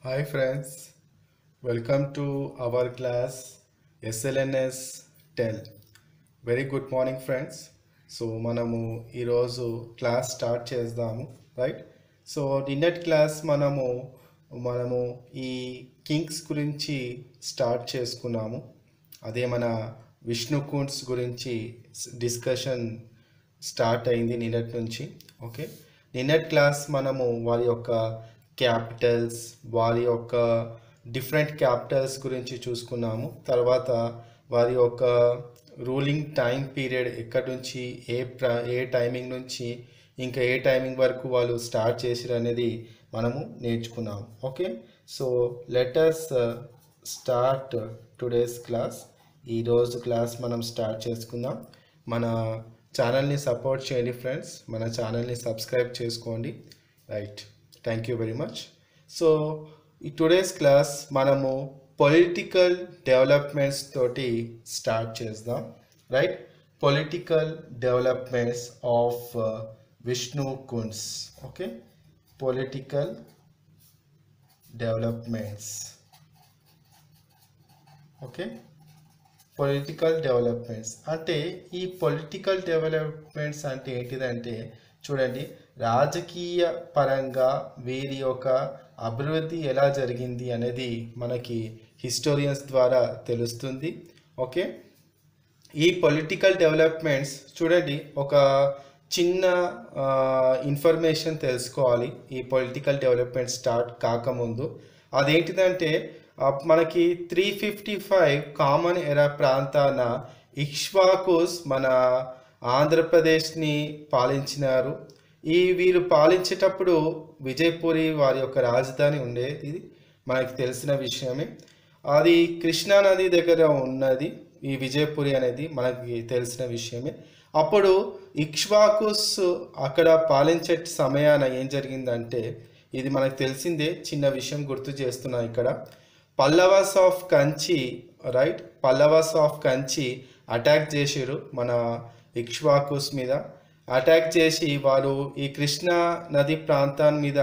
Hi friends, welcome to our class SLNS 10. Very good morning friends. So మనము ఈరోజు class start చేద్దాము right. So నిన్నటి class మనము ఈ కింగ్స్ గురించి స్టార్ట్ చేసుకున్నాము. అదే మన విష్ణుకుండ్స్ గురించి డిస్కషన్ స్టార్ట్ అయింది నిన్నటి నుంచి. ఓకే, నిన్నటి క్లాస్ మనము వారి యొక్క క్యాపిటల్స్, వారి యొక్క డిఫరెంట్ క్యాపిటల్స్ గురించి చూసుకున్నాము. తర్వాత వారి యొక్క రూలింగ్ టైం పీరియడ్ ఎక్కడి నుంచి ఏ టైమింగ్ నుంచి ఇంకా ఏ టైమింగ్ వరకు వాళ్ళు స్టార్ట్ చేసిరు అనేది మనము నేర్చుకున్నాము. Okay, so let us start today's class. ఈరోజు క్లాస్ మనం స్టార్ట్ చేసుకుందాం. మన ఛానల్ని సపోర్ట్ చేయండి ఫ్రెండ్స్, మన ఛానల్ని సబ్స్క్రైబ్ చేసుకోండి. Right, thank you very much. So ఈ టుడేస్ క్లాస్ మనము పొలిటికల్ డెవలప్మెంట్స్ తోటి స్టార్ట్ చేద్దాం. Right, political developments of Vishnukundins. Okay, political developments. Okay, political developments అంటే ఈ పొలిటికల్ డెవలప్మెంట్స్ అంటే ఏంటిదంటే చూడండి, రాజకీయ పరంగా వీరి యొక్క అభివృద్ధి ఎలా జరిగింది అనేది మనకి హిస్టోరియన్స్ ద్వారా తెలుస్తుంది. ఓకే, ఈ పొలిటికల్ డెవలప్మెంట్స్ చూడండి, ఒక చిన్న ఇన్ఫర్మేషన్ తెలుసుకోవాలి ఈ పొలిటికల్ డెవలప్మెంట్ స్టార్ట్ కాకముందు. అదేంటిదంటే మనకి 355 కామన్ ఎరా ప్రాంతాన ఇక్ష్వాకుస్ మన ఆంధ్రప్రదేశ్ని పాలించినారు. వీరు పాలించేటప్పుడు విజయపురి వారి యొక్క రాజధాని ఉండేది. ఇది మనకి తెలిసిన విషయమే. అది కృష్ణా నది దగ్గర ఉన్నది. ఈ విజయపురి అనేది మనకి తెలిసిన విషయమే. అప్పుడు ఇక్ష్వాకుస్ అక్కడ పాలించే సమయాన ఏం జరిగిందంటే, ఇది మనకు తెలిసిందే, చిన్న విషయం గుర్తు చేస్తున్నా ఇక్కడ. Pallavas of Kanchi, right, Pallavas of Kanchi attack చేసిరు మన ఇక్ష్వాకుస్ మీద. అటాక్ చేసి వారు ఈ కృష్ణా నది ప్రాంతాన్ని మీద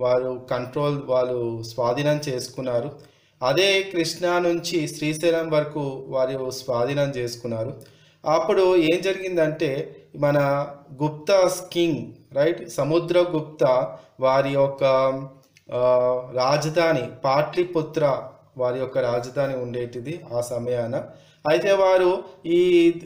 వాళ్ళు స్వాధీనం చేసుకున్నారు. అదే కృష్ణా నుంచి శ్రీశైలం వరకు వారు స్వాధీనం చేసుకున్నారు. అప్పుడు ఏం జరిగిందంటే మన గుప్తాస్ కింగ్, రైట్, సముద్రగుప్త వారి యొక్క రాజధాని పాట్లిపుత్ర వారి యొక్క రాజధాని ఉండేటిది ఆ సమయాన. అయితే వారు ఈ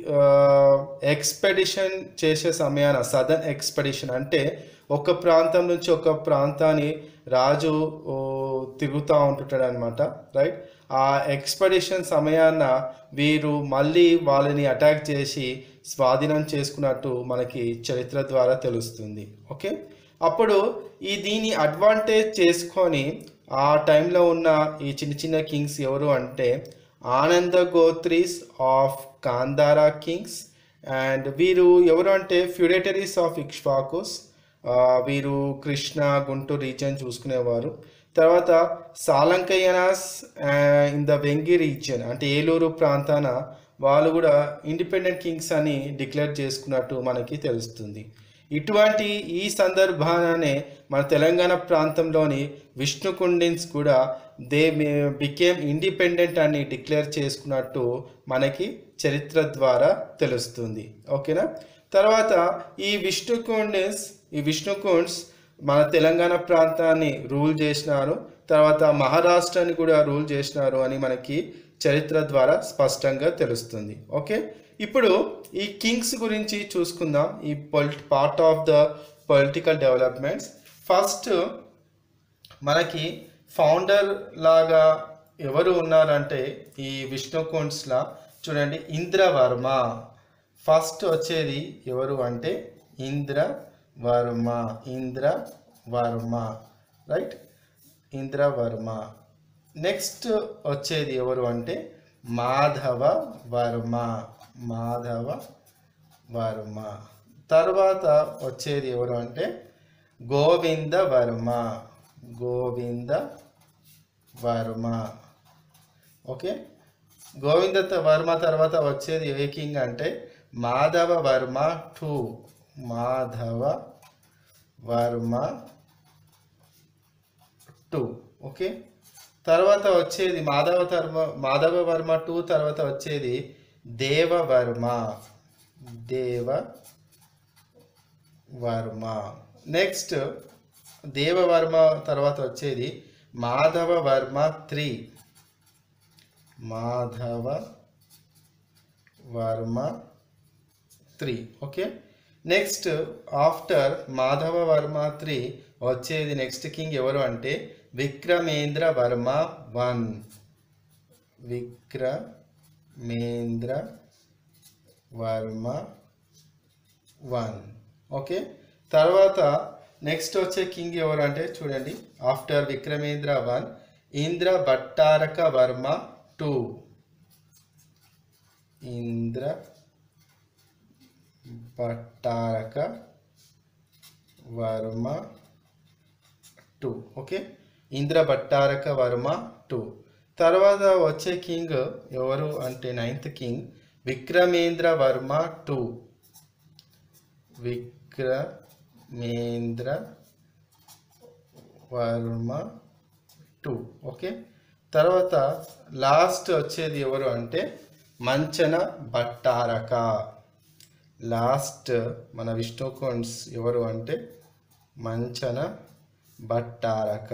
ఎక్స్పెడిషన్ చేసే సమయాన, సదర్న్ ఎక్స్పెడిషన్ అంటే ఒక ప్రాంతం నుంచి ఒక ప్రాంతాన్ని రాజు తిరుగుతూ ఉంటుంటాడు అనమాట. రైట్, ఆ ఎక్స్పెడిషన్ సమయాన వీరు మళ్ళీ వాళ్ళని అటాక్ చేసి స్వాధీనం చేసుకున్నట్టు మనకి చరిత్ర ద్వారా తెలుస్తుంది. ఓకే, అప్పుడు దీని అడ్వాంటేజ్ చేసుకొని ఆ టైంలో ఉన్న ఈ చిన్న చిన్న కింగ్స్ ఎవరు అంటే Ananda Gotris of Kandara kings. And వీరు ఎవరు అంటే ఫ్యూడేటరీస్ ఆఫ్ ఇక్ష్వాకుస్. వీరు కృష్ణ గుంటూరు రీజియన్ చూసుకునేవారు. తర్వాత Salankayanas in the Vengi region అంటే ఏలూరు ప్రాంతాన వాళ్ళు కూడా ఇండిపెండెంట్ కింగ్స్ అని డిక్లేర్ చేసుకున్నట్టు మనకి తెలుస్తుంది. ఇటువంటి ఈ సందర్భానే మన తెలంగాణ ప్రాంతంలోని విష్ణుకుండిన్స్ కూడా దే బికేమ్ ఇండిపెండెంట్ అని డిక్లేర్ చేసుకున్నట్టు మనకి చరిత్ర ద్వారా తెలుస్తుంది. ఓకేనా, తర్వాత ఈ విష్ణుకుండ్స్ మన తెలంగాణ ప్రాంతాన్ని రూల్ చేసినారు. తర్వాత మహారాష్ట్రాన్ని కూడా రూల్ చేసినారు అని మనకి చరిత్ర ద్వారా స్పష్టంగా తెలుస్తుంది. ఓకే, ఇప్పుడు ఈ కింగ్స్ గురించి చూసుకుందాం, ఈ part of the political developments. First మనకి ఫౌండర్ లాగా ఎవరు ఉన్నారంటే ఈ విష్ణుకుండ్స్లా చూడండి, ఇంద్రవర్మ. ఫస్ట్ వచ్చేది ఎవరు అంటే ఇంద్రవర్మ, రైట్, ఇంద్రవర్మ. నెక్స్ట్ వచ్చేది ఎవరు అంటే మాధవవర్మ. తర్వాత వచ్చేది ఎవరు అంటే గోవిందవర్మ. ఓకే, గోవిందవర్మ తర్వాత వచ్చేది ఏ కింగ్ అంటే మాధవవర్మ 2. ఓకే, తర్వాత వచ్చేది మాధవవర్మ 2 తర్వాత వచ్చేది దేవవర్మ. దేవవర్మ నెక్స్ట్ దేవవర్మ తర్వాత వచ్చేది Madhavavarma 3. Madhavavarma 3. Okay. Next after Madhavavarma 3 వచ్చేది నెక్స్ట్ కింగ్ ఎవరు అంటే విక్రమేంద్ర వర్మ 1. విక్రమేంద్ర వర్మ 1. ఓకే. తర్వాత నెక్స్ట్ వచ్చే కింగ్ ఎవరు అంటే చూడండి, ఆఫ్టర్ విక్రమేంద్ర 1 ఇంద్ర భట్టారక వర్మ 2. ఇంద్ర భట్టారక వర్మ 2. ఓకే. ఇంద్ర భట్టారక వర్మ 2. తర్వాత వచ్చే కింగ్ ఎవరు అంటే 9th king Vikramendra Varma 2. Vikramendra Varma 2. Okay. తర్వాత లాస్ట్ వచ్చేది ఎవరు అంటే మంచన భట్టారక. లాస్ట్ మన విష్ణుకుండ్స్ ఎవరు అంటే మంచన భట్టారక.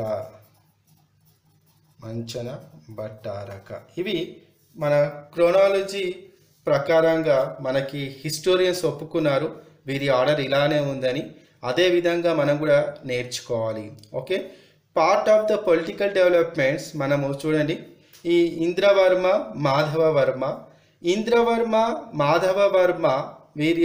మంచన భట్టారక. ఇవి మన క్రోనాలజీ ప్రకారంగా మనకి హిస్టోరియన్స్ ఒప్పుకున్నారు వీరి ఆర్డర్ ఇలానే ఉందని. అదేవిధంగా మనం కూడా నేర్చుకోవాలి. Okay. Part of the political developments మనము చూడండి, ఈ ఇంద్రవర్మ మాధవవర్మ. ఇంద్రవర్మ మాధవవర్మ వీరి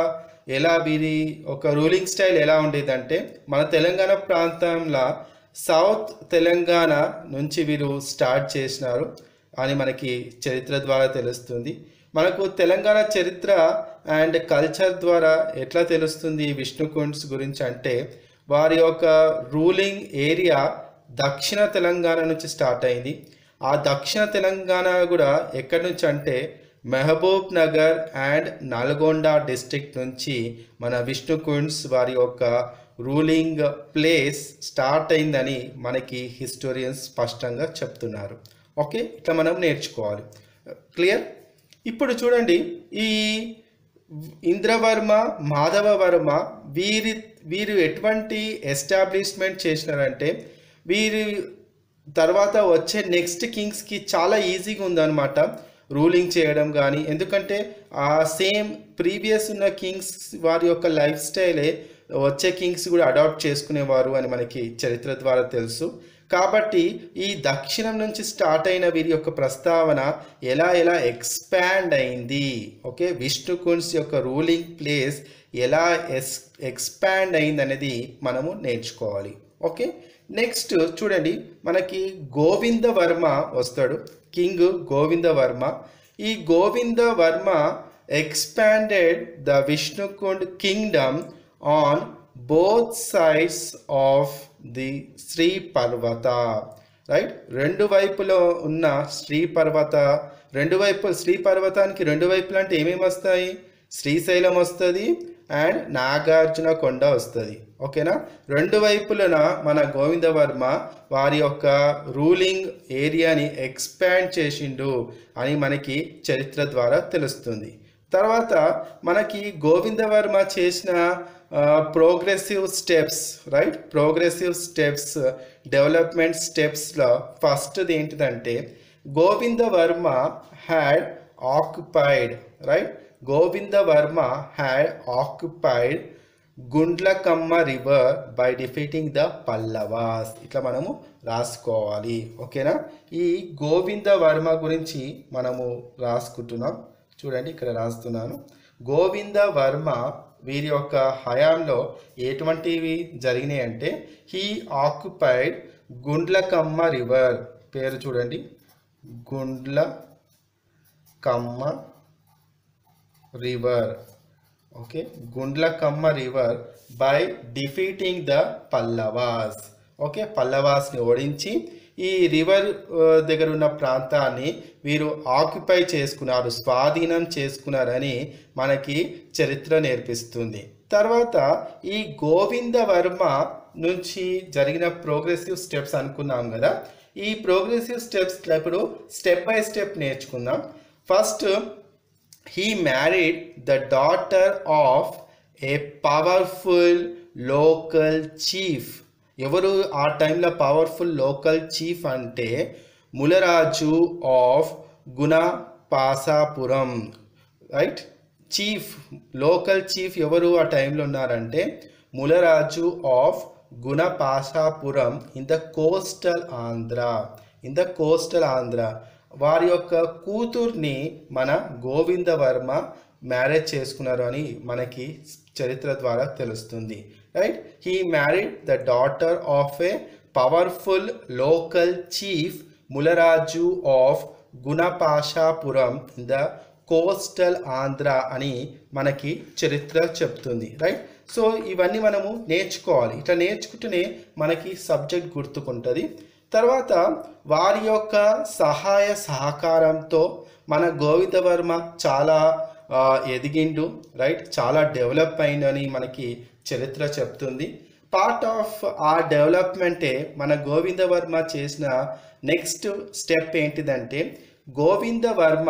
ఒక రూలింగ్ స్టైల్ ఎలా ఉండేదంటే మన తెలంగాణ ప్రాంతంలో సౌత్ తెలంగాణ నుంచి వీరు స్టార్ట్ చేసినారు అని మనకి చరిత్ర ద్వారా తెలుస్తుంది. మనకు తెలంగాణ చరిత్ర అండ్ కల్చర్ ద్వారా ఎట్లా తెలుస్తుంది విష్ణుకుండ్స్ గురించి అంటే వారి యొక్క రూలింగ్ ఏరియా దక్షిణ తెలంగాణ నుంచి స్టార్ట్ అయింది. ఆ దక్షిణ తెలంగాణ కూడా ఎక్కడి నుంచి అంటే Mahabubnagar and Nalgonda district నుంచి మన విష్ణుకుండ్స్ వారి యొక్క రూలింగ్ ప్లేస్ స్టార్ట్ అయిందని మనకి హిస్టోరియన్స్ స్పష్టంగా చెప్తున్నారు. ఓకే. ఇట్లా మనం నేర్చుకోవాలి. క్లియర్. ఇప్పుడు చూడండి, ఈ ఇంద్రవర్మ మాధవవర్మ వీరు ఎటువంటి ఎస్టాబ్లిష్మెంట్ చేసినారంటే వీరి తర్వాత వచ్చే నెక్స్ట్ కింగ్స్కి చాలా ఈజీగా ఉందన్నమాట రూలింగ్ చేయడం కానీ. ఎందుకంటే ఆ సేమ్ ప్రీవియస్ ఉన్న కింగ్స్ వారి యొక్క లైఫ్ స్టైలే వచ్చే కింగ్స్ కూడా అడాప్ట్ చేసుకునేవారు అని మనకి చరిత్ర ద్వారా తెలుసు. కాబట్టి ఈ దక్షిణం నుంచి స్టార్ట్ అయిన వీరి యొక్క ప్రస్తావన ఎలా ఎక్స్పాండ్ అయింది. ఓకే. విష్ణుకుండ్స్ యొక్క రూలింగ్ ప్లేస్ ఎలా ఎక్స్పాండ్ అయింది అనేది మనము నేర్చుకోవాలి. ఓకే. నెక్స్ట్ చూడండి, మనకి గోవిందవర్మ వస్తాడు, కింగ్ గోవిందవర్మ. ఈ Govindavarma expanded the Vishnukund kingdom on both sides of the Shri Parvata. Right. రెండు వైపులో ఉన్న శ్రీ పర్వతానికి రెండు వైపులు అంటే ఏమేమి వస్తాయి? శ్రీశైలం వస్తుంది అండ్ నాగార్జున కొండ వస్తుంది. ఓకేనా. రెండు వైపులన మన గోవిందవర్మ వారి యొక్క రూలింగ్ ఏరియాని ఎక్స్పాండ్ చేసిండు అని మనకి చరిత్ర ద్వారా తెలుస్తుంది. తర్వాత మనకి గోవిందవర్మ చేసిన progressive steps, right, progressive steps, development స్టెప్స్లో ఫస్ట్ది ఏంటిదంటే Govindavarma had occupied, right, Govindavarma had occupied Gundlakamma river by defeating the Pallavas. ఇట్లా మనము రాసుకోవాలి. ఓకేనా. ఈ గోవిందవర్మ గురించి మనము రాసుకుంటున్నాం. చూడండి, ఇక్కడ రాస్తున్నాను. గోవిందవర్మ వీరి యొక్క హయాంలో ఎటువంటివి జరిగినాయి అంటే హీ ఆక్యుపైడ్ గుండ్లకమ్మ రివర్. పేరు చూడండి, Gundlakamma river. Okay. Gundlakamma river by defeating the Pallavas. Okay. పల్లవాస్ని ఓడించి ఈ రివర్ దగ్గర ఉన్న ప్రాంతాన్ని వీరు ఆక్యుపై చేసుకున్నారు, స్వాధీనం చేసుకున్నారని మనకి చరిత్ర నేర్పిస్తుంది. తర్వాత ఈ గోవిందవర్మ నుంచి జరిగిన ప్రోగ్రెసివ్ స్టెప్స్ అనుకున్నాం కదా, ఈ ప్రోగ్రెసివ్ స్టెప్స్ ఇప్పుడు స్టెప్ బై స్టెప్ నేర్చుకుందాం. First, he married the daughter of a powerful local chief. ఎవరు ఆ టైంలో పవర్ఫుల్ లోకల్ చీఫ్ అంటే Mularaju of Gunapasapuram, right. Chief, local chief ఎవరు ఆ టైంలో ఉన్నారంటే Mularaju of Gunapasapuram in the coastal Andhra. వారి యొక్క కూతుర్ని మన గోవిందవర్మ మ్యారేజ్ చేసుకున్నారు అని మనకి చరిత్ర ద్వారా తెలుస్తుంది, right. He married the daughter of a powerful local chief Mularaju of Gunapasapuram in the coastal Andhra అని మనకి చరిత్ర చెప్తుంది, రైట్. సో ఇవన్నీ మనము నేర్చుకోవాలి. ఇట్లా నేర్చుకుంటూనే మనకి సబ్జెక్ట్ గుర్తుకుంటుంది. తర్వాత వారి యొక్క సహాయ సహకారంతో మన గోవిందవర్మ చాలా ఎదిగిండు, రైట్. చాలా డెవలప్ అయిందని మనకి చరిత్ర చెప్తుంది. పార్ట్ ఆఫ్ ఆ డెవలప్మెంటే మన గోవిందవర్మ చేసిన నెక్స్ట్ స్టెప్ ఏంటిదంటే Govinda Varma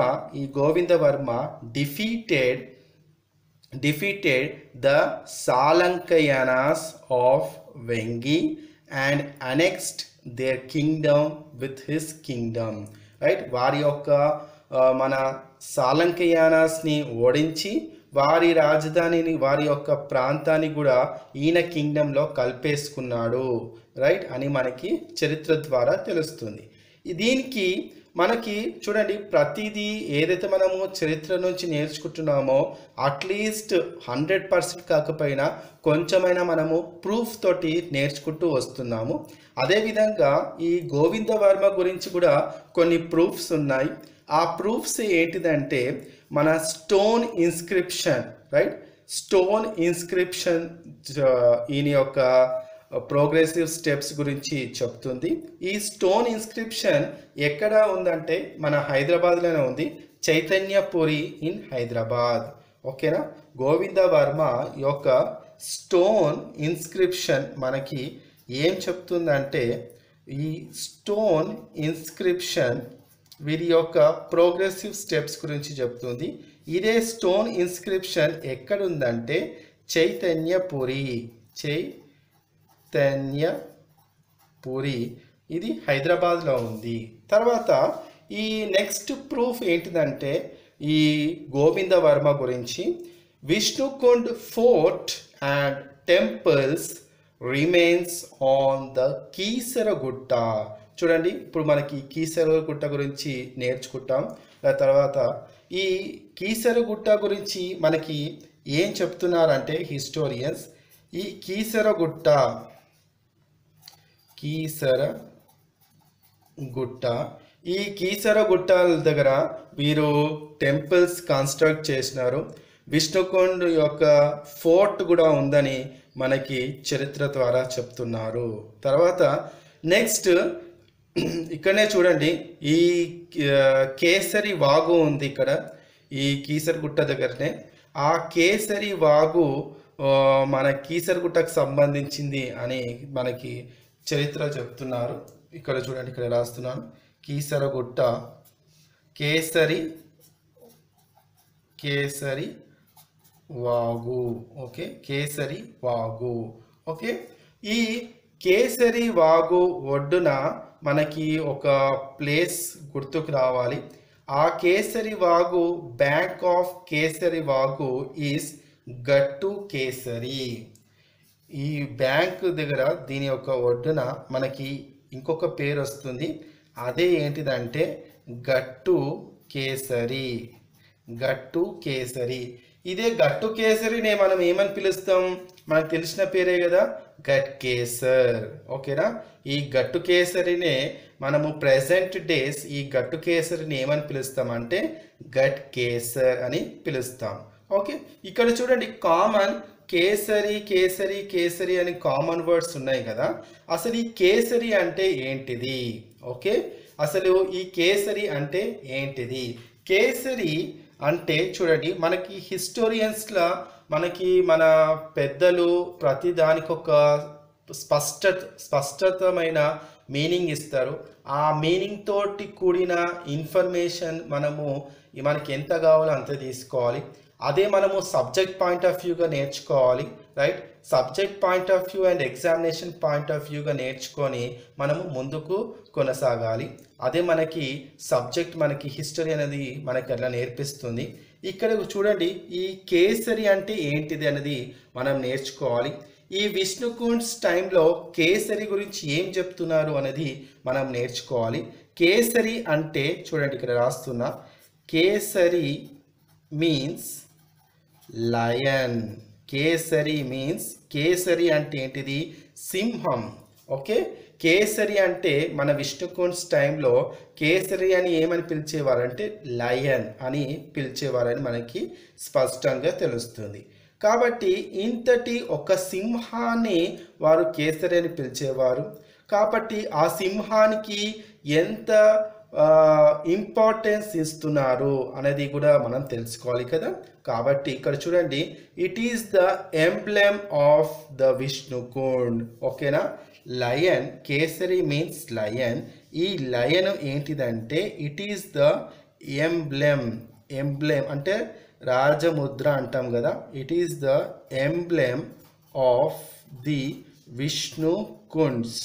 defeated the Salankayanas of Vengi and annexed their kingdom with his kingdom, right. వారి యొక్క మన సాలంకయానాస్ని ఓడించి వారి రాజధానిని, వారి యొక్క ప్రాంతాన్ని కూడా ఈయన కింగ్డంలో కలిపేసుకున్నాడు, రైట్ అని మనకి చరిత్ర ద్వారా తెలుస్తుంది. దీనికి మనకి చూడండి, ప్రతిదీ ఏదైతే మనము చరిత్ర నుంచి నేర్చుకుంటున్నామో అట్లీస్ట్ 100% కాకపోయినా కొంచెమైనా మనము ప్రూఫ్ తోటి నేర్చుకుంటూ వస్తున్నాము. అదేవిధంగా ఈ గోవిందవర్మ గురించి కూడా కొన్ని ప్రూఫ్స్ ఉన్నాయి. ఆ ప్రూఫ్స్ ఏంటిదంటే మన stone inscription, right. Stone inscription ఈయన యొక్క ప్రోగ్రెసివ్ స్టెప్స్ గురించి చెప్తుంది. ఈ స్టోన్ ఇన్స్క్రిప్షన్ ఎక్కడ ఉందంటే మన హైదరాబాద్లోనే ఉంది, చైతన్యపురి ఇన్ హైదరాబాద్, ఓకేనా. గోవిందవర్మ యొక్క స్టోన్ ఇన్స్క్రిప్షన్ మనకి ఏం చెప్తుందంటే ఈ స్టోన్ ఇన్స్క్రిప్షన్ వీరి యొక్క ప్రోగ్రెసివ్ స్టెప్స్ గురించి చెప్తుంది. ఇదే స్టోన్ ఇన్స్క్రిప్షన్ ఎక్కడుందంటే చైతన్యపురి, ఇది హైదరాబాద్లో ఉంది. తర్వాత ఈ నెక్స్ట్ ప్రూఫ్ ఏంటిదంటే ఈ గోవిందవర్మ గురించి Vishnukund fort and temples remains on the Keesaragutta. చూడండి, ఇప్పుడు మనకి కీసరగుట్ట గురించి నేర్చుకుంటాం. తర్వాత ఈ కీసరగుట్ట గురించి మనకి ఏం చెప్తున్నారంటే హిస్టోరియన్స్, ఈ కీసరగుట్ట ఈ కీసరగుట్ట దగ్గర వీరు టెంపుల్స్ కన్స్ట్రక్ట్ చేసినారు. విష్ణుకుండ్ యొక్క ఫోర్ట్ కూడా ఉందని మనకి చరిత్ర ద్వారా చెప్తున్నారు. తర్వాత నెక్స్ట్ ఇక్కడనే చూడండి, ఈ కేసరి వాగు ఉంది ఇక్కడ ఈ కీసరగుట్ట దగ్గరనే. ఆ కేసరి వాగు మన కీసరగుట్టకు సంబంధించింది అని మనకి చరిత్ర చెప్తున్నారు. ఇక్కడ చూడండి, ఇక్కడ రాస్తున్నాను, కీసరగుట్ట కేసరి వాగు, ఓకే. కేసరి వాగు, ఓకే. ఈ కేసరి వాగు ఒడ్డున మనకి ఒక ప్లేస్ గుర్తుకు రావాలి. ఆ కేసరి వాగు, బ్యాంక్ ఆఫ్ కేసరి వాగు ఈస్ గట్టు కేసరి. ఈ బ్యాంక్ దగ్గర దీని యొక్క ఒడ్డున మనకి ఇంకొక పేరు వస్తుంది, అదే ఏంటిదంటే గట్టు కేసరి. ఇదే గట్టు కేసరినే మనం ఏమని పిలుస్తాం, మనకు తెలిసిన పేరే కదా, గట్ కేసర్, ఓకేనా. ఈ గట్టు కేసరినే మనము ప్రెసెంట్ డేస్ ఈ గట్టు కేసరిని ఏమని పిలుస్తాం అంటే గట్ కేసర్ అని పిలుస్తాం, ఓకే. ఇక్కడ చూడండి, కామన్ కేసరి అని కామన్ వర్డ్స్ ఉన్నాయి కదా. అసలు ఈ కేసరి అంటే ఏంటిది, ఓకే. అసలు ఈ కేసరి అంటే ఏంటిది? కేసరి అంటే చూడండి, మనకి హిస్టోరియన్స్లో మనకి మన పెద్దలు ప్రతి దానికి ఒక స్పష్టతమైన మీనింగ్ ఇస్తారు. ఆ మీనింగ్ తోటి కూడిన ఇన్ఫర్మేషన్ మనకి ఎంత కావాలో అంత తీసుకోవాలి. అదే మనము సబ్జెక్ట్ పాయింట్ ఆఫ్ వ్యూగా నేర్చుకోవాలి, right. Subject point of view and examination point of వ్యూగా నేర్చుకొని మనము ముందుకు కొనసాగాలి. అదే మనకి సబ్జెక్ట్, మనకి హిస్టరీ అనేది మనకి అట్లా నేర్పిస్తుంది. ఇక్కడ చూడండి, ఈ కేసరి అంటే ఏంటిది అనేది మనం నేర్చుకోవాలి. ఈ విష్ణుకుండ్స్ టైంలో కేసరి గురించి ఏం చెప్తున్నారు అనేది మనం నేర్చుకోవాలి. కేసరి అంటే చూడండి, ఇక్కడ రాస్తున్నా, కేసరి మీన్స్ లయన్. కేసరి మీన్స్, కేసరి అంటే ఏంటిది? సింహం. ఓకే, కేసరి అంటే మన విష్ణుకుండ్స్ టైంలో కేసరి అని ఏమని పిలిచేవారంటే లయన్ అని పిలిచేవారని మనకి స్పష్టంగా తెలుస్తుంది. కాబట్టి ఇంతటి ఒక సింహాన్ని వారు కేసరి అని పిలిచేవారు. కాబట్టి ఆ సింహానికి ఎంత ఇంపార్టెన్స్ ఇస్తున్నారు అనేది కూడా మనం తెలుసుకోవాలి కదా. కాబట్టి ఇక్కడ చూడండి, it is the emblem of the Vishnukund. ఓకేనా, లయన్, కేసరి మీన్స్ లయన్. ఈ లయన్ ఏంటిదంటే it is the emblem. Emblem అంటే రాజముద్ర అంటాం కదా. It is the emblem of the Vishnukunds.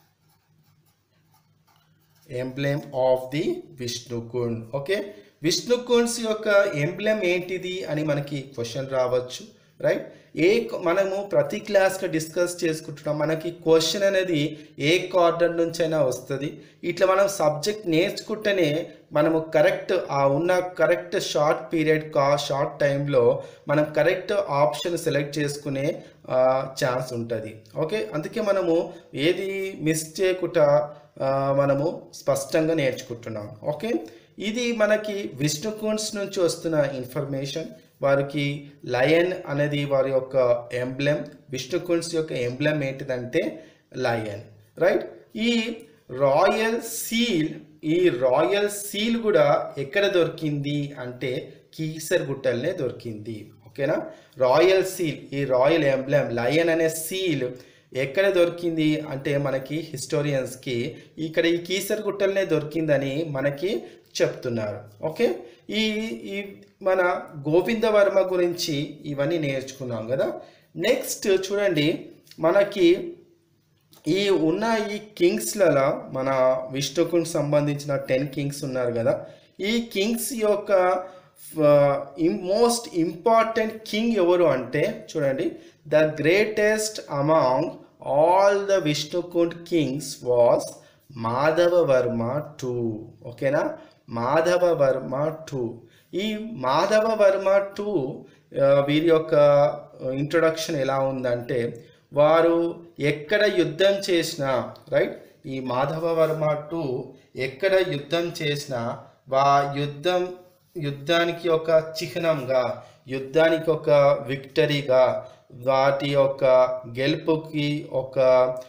Emblem of the Vishnukund. Okay, Vishnukunds యొక్క ఎంబ్లెమ్ ఏంటిది అని మనకి క్వశ్చన్ రావచ్చు, రైట్. మనము ప్రతి క్లాస్లో డిస్కస్ చేసుకుంటున్నాం. మనకి క్వశ్చన్ అనేది ఏ కార్డర్ నుంచైనా వస్తుంది. ఇట్లా మనం సబ్జెక్ట్ నేర్చుకుంటేనే మనము కరెక్ట్ షార్ట్ పీరియడ్ షార్ట్ టైంలో మనం కరెక్ట్ ఆప్షన్ సెలెక్ట్ చేసుకునే ఛాన్స్ ఉంటుంది. ఓకే, అందుకే మనము ఏది మిస్ చేయకుండా మనము స్పష్టంగా నేర్చుకుంటున్నాం. ఓకే, ఇది మనకి విష్ణుకుండ్స్ నుంచి వస్తున్న ఇన్ఫర్మేషన్. వారికి లయన్ అనేది వారి యొక్క ఎంబ్లెమ్. విష్ణుకుండ్స్ యొక్క ఎంబ్లెమ్ ఏంటిదంటే లయన్, రైట్. ఈ రాయల్ సీల్ కూడా ఎక్కడ దొరికింది అంటే కీసరగుట్టలనే దొరికింది. ఓకేనా, రాయల్ సీల్, ఈ రాయల్ ఎంబ్లెమ్ లయన్ అనే సీల్ ఎక్కడ దొరికింది అంటే మనకి హిస్టోరియన్స్కి ఇక్కడ ఈ కీసరగుట్టలనే దొరికిందని మనకి చెప్తున్నారు. ఓకే, ఈ మన గోవిందవర్మ గురించి ఇవన్నీ నేర్చుకున్నాం కదా. నెక్స్ట్ చూడండి, మనకి ఈ కింగ్స్లలో మన విష్ణుకుండ్ సంబంధించిన 10 కింగ్స్ ఉన్నారు కదా. ఈ కింగ్స్ యొక్క మోస్ట్ ఇంపార్టెంట్ కింగ్ ఎవరు అంటే చూడండి, the greatest among all the Vishnukund kings was Madhavavarma II. ఓకేనా, మాధవవర్మ II. ఈ మాధవవర్మ II వీరి యొక్క ఇంట్రొడక్షన్ ఎలా ఉందంటే, వారు ఎక్కడ యుద్ధం చేసినా, రైట్, ఈ మాధవవర్మ II ఎక్కడ యుద్ధం చేసినా యుద్ధానికి ఒక చిహ్నంగా, యుద్ధానికి ఒక విక్టరీగా, వాటి యొక్క గెలుపుకి ఒక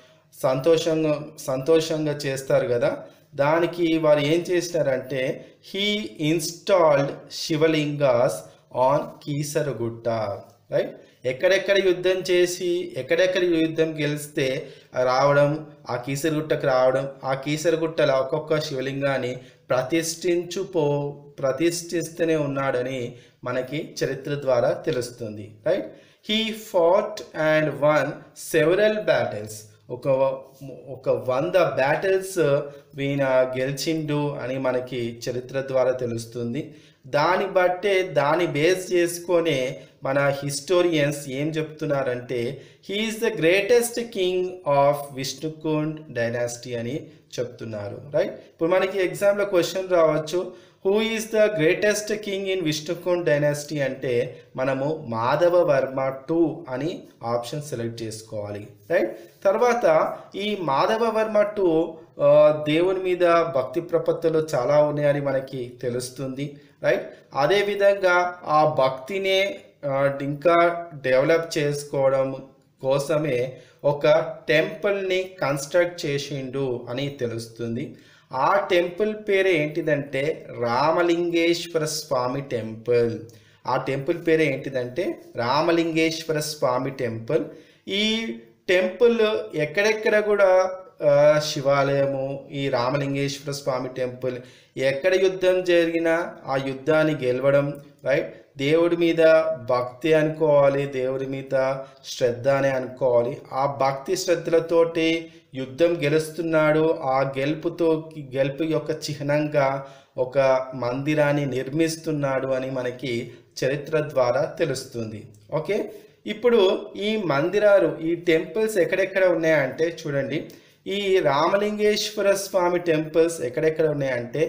సంతోషంగా చేస్తారు కదా. దానికి వారు ఏం చేసినారంటే he installed shivalingas on Keesaragutta, right. ఎక్కడెక్కడ యుద్ధం చేసి ఎక్కడెక్కడ యుద్ధం గెలిస్తే రావడం, ఆ కీసరగుట్టకు రావడం, ఆ కీసరగుట్టలో ఒక్కొక్క శివలింగాన్ని ప్రతిష్ఠిస్తూనే ఉన్నాడని మనకి చరిత్ర ద్వారా తెలుస్తుంది, right. He fought and won several battles. ఒక 100 బ్యాటిల్స్ వీణ గెలిచిండు అని మనకి చరిత్ర ద్వారా తెలుస్తుంది. దాన్ని బేస్ చేసుకొనే మన హిస్టోరియన్స్ ఏం చెప్తున్నారంటే he is the greatest king of Vishnukund dynasty అని చెప్తున్నారు, రైట్. ఇప్పుడు మనకి ఎగ్జామ్లో క్వశ్చన్ రావచ్చు, who is the greatest king in Vishnukund dynasty అంటే మనము మాధవవర్మ II అని ఆప్షన్ సెలెక్ట్ చేసుకోవాలి, రైట్. తర్వాత ఈ మాధవవర్మ II దేవుని మీద భక్తి ప్రపత్తులు చాలా ఉన్నాయని మనకి తెలుస్తుంది, రైట్. అదేవిధంగా ఆ భక్తినే ఇంకా డెవలప్ చేసుకోవడం కోసమే ఒక టెంపుల్ని కన్స్ట్రక్ట్ చేసిండు అని తెలుస్తుంది. ఆ టెంపుల్ పేరు ఏంటిదంటే రామలింగేశ్వర స్వామి టెంపుల్. ఆ టెంపుల్ పేరు ఏంటిదంటే రామలింగేశ్వర స్వామి టెంపుల్. ఈ టెంపుల్ ఎక్కడెక్కడ కూడా శివాలయము, ఈ రామలింగేశ్వర స్వామి టెంపుల్, ఎక్కడ యుద్ధం జరిగినా ఆ యుద్ధాన్ని గెలవడం, రైట్? దేవుడి మీద భక్తి అనుకోవాలి, దేవుడి మీద శ్రద్ధ అని అనుకోవాలి. ఆ భక్తి శ్రద్ధలతోటి యుద్ధం గెలుస్తున్నాడు, ఆ గెలుపు యొక్క చిహ్నంగా ఒక మందిరాన్ని నిర్మిస్తున్నాడు అని మనకి చరిత్ర ద్వారా తెలుస్తుంది. ఓకే, ఇప్పుడు ఈ మందిరాలు, ఈ టెంపుల్స్ ఎక్కడెక్కడ ఉన్నాయంటే చూడండి, ఈ రామలింగేశ్వర స్వామి టెంపుల్స్ ఎక్కడెక్కడ ఉన్నాయంటే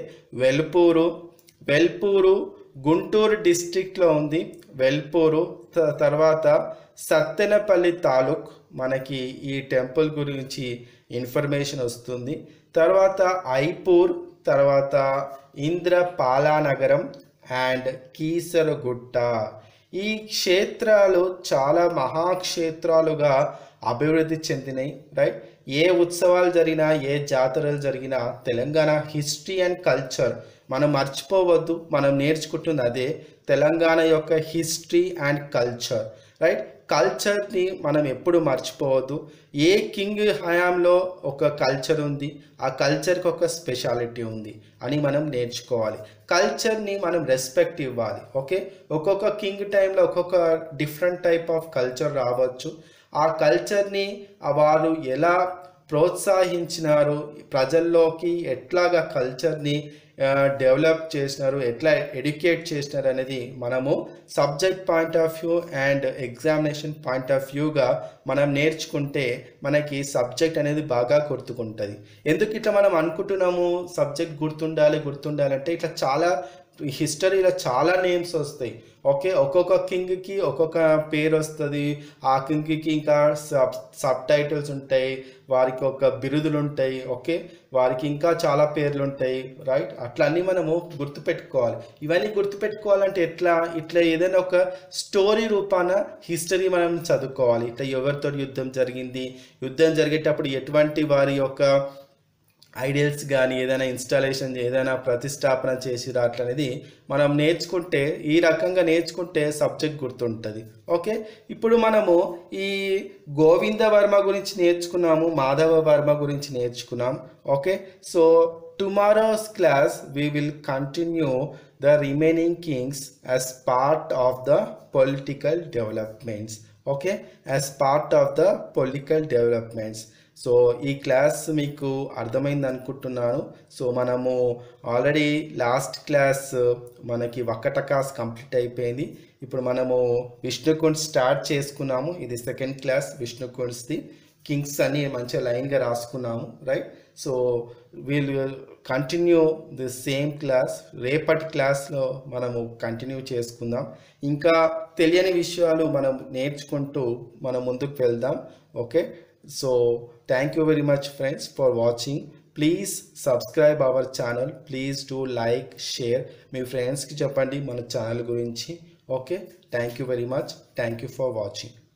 వెల్పూరు గుంటూరు డిస్ట్రిక్ట్లో ఉంది. వెల్పూరు తర్వాత సత్తెనపల్లి తాలూక్ మనకి ఈ టెంపుల్ గురించి ఇన్ఫర్మేషన్ వస్తుంది. తర్వాత ఐపూర్, తర్వాత ఇంద్రపాలానగరం అండ్ కీసరగుట్ట. ఈ క్షేత్రాలు చాలా మహాక్షేత్రాలుగా అభివృద్ధి చెందినాయి, రైట్? ఏ ఉత్సవాలు జరిగినా, ఏ జాతరలు జరిగినా తెలంగాణ హిస్టరీ అండ్ కల్చర్ మనం మర్చిపోవద్దు. మనం నేర్చుకుంటుంది అదే, తెలంగాణ యొక్క హిస్టరీ అండ్ కల్చర్, రైట్? కల్చర్ని మనం ఎప్పుడు మర్చిపోవద్దు. ఏ కింగ్ హయాంలో ఒక కల్చర్ ఉంది, ఆ కల్చర్కి ఒక స్పెషాలిటీ ఉంది అని మనం నేర్చుకోవాలి. కల్చర్ని మనం రెస్పెక్ట్ ఇవ్వాలి. ఓకే, ఒక్కొక్క కింగ్ టైంలో ఒక్కొక్క డిఫరెంట్ టైప్ ఆఫ్ కల్చర్ రావచ్చు. ఆ కల్చర్ని వారు ఎలా ప్రోత్సహించినారు, ప్రజల్లోకి ఎట్లాగా కల్చర్ని డెవలప్ చేసినారు, ఎట్లా ఎడ్యుకేట్ చేసినారు అనేది మనము subject point of view and examination point of వ్యూగా మనం నేర్చుకుంటే మనకి సబ్జెక్ట్ అనేది బాగా గుర్తుకుంటుంది. ఎందుకు ఇట్లా మనం అనుకుంటున్నాము సబ్జెక్ట్ గుర్తుండాలి అంటే, ఇట్లా చాలా హిస్టరీలో చాలా నేమ్స్ వస్తాయి. ఓకే, ఒక్కొక్క కింగ్కి ఒక్కొక్క పేరు వస్తుంది. ఆ కింగ్కి ఇంకా సబ్ టైటిల్స్ ఉంటాయి, వారికి ఒక బిరుదులు ఉంటాయి. ఓకే, వారికి ఇంకా చాలా పేర్లు ఉంటాయి, రైట్? అట్లా అన్నీ మనము గుర్తుపెట్టుకోవాలి. ఇవన్నీ గుర్తుపెట్టుకోవాలంటే ఇట్లా ఏదైనా ఒక స్టోరీ రూపాన హిస్టరీ మనం చదువుకోవాలి. ఇట్లా ఎవరితో యుద్ధం జరిగేటప్పుడు ఎటువంటి వారి యొక్క ఐడియల్స్ కానీ ఏదైనా ఇన్స్టాలేషన్, ఏదైనా ప్రతిష్టాపన చేసిరా అట్లా అనేది మనం నేర్చుకుంటే, ఈ రకంగా నేర్చుకుంటే సబ్జెక్ట్ గుర్తుంటుంది. ఓకే, ఇప్పుడు మనము ఈ గోవింద వర్మ గురించి నేర్చుకున్నాము, మాధవ వర్మ గురించి నేర్చుకున్నాం. Okay, so tomorrow's class we will continue the remaining kings as part of the political developments. Okay, as part of the political developments. So ఈ క్లాస్ మీకు అర్థమైంది అనుకుంటున్నాను. సో మనము ఆల్రెడీ లాస్ట్ క్లాస్ మనకి వక్కటకాస్ కంప్లీట్ అయిపోయింది. ఇప్పుడు మనము విష్ణుకుండ్ స్టార్ట్ చేసుకున్నాము. ఇది సెకండ్ క్లాస్ విష్ణుకుండ్స్ది. కింగ్స్ అని మంచిగా లైన్గా రాసుకున్నాము, right? So we'll continue the same class. రేపటి క్లాస్లో మనము కంటిన్యూ చేసుకుందాం. ఇంకా తెలియని విషయాలు మనం నేర్చుకుంటూ మనం ముందుకు వెళ్దాం. Okay, so thank you very much friends for watching. Please subscribe our channel. Please do like, share. మీ ఫ్రెండ్స్కి చెప్పండి మన ఛానల్ గురించి. Okay, thank you very much. Thank you for watching.